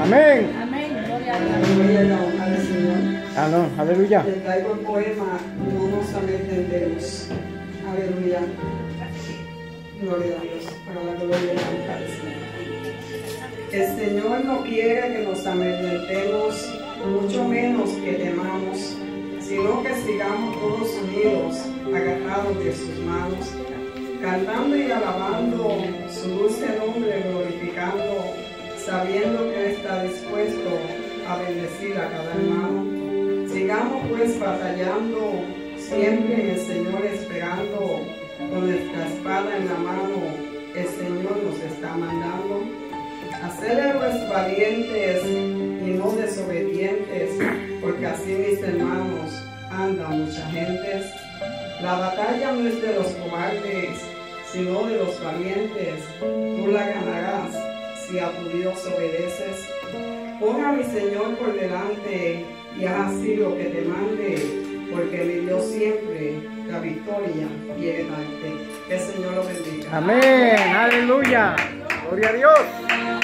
Amén. Amén. Gloria a Aleluya, la honra del Señor. Ah, no, aleluya. Le traigo el poema No nos entendemos. Aleluya. Gloria a Dios. Para la gloria y la honra del Señor. El Señor no quiere que nos amedrentemos, mucho menos que temamos, sino que sigamos todos unidos, agarrados de sus manos, cantando y alabando su dulce nombre, glorificando, sabiendo que Él está dispuesto a bendecir a cada hermano. Sigamos pues batallando, siempre en el Señor esperando, con nuestra espada en la mano, el Señor nos está mandando. Hacer héroes valientes y no desobedientes, porque así, mis hermanos, andan muchas gentes. La batalla no es de los cobardes, sino de los valientes. Tú la ganarás si a tu Dios obedeces. Pon a mi Señor por delante y haz así lo que te mande, porque mi Dios siempre la victoria quiere darte. Que el Señor lo bendiga. Amén. Aleluya. Gloria a Dios.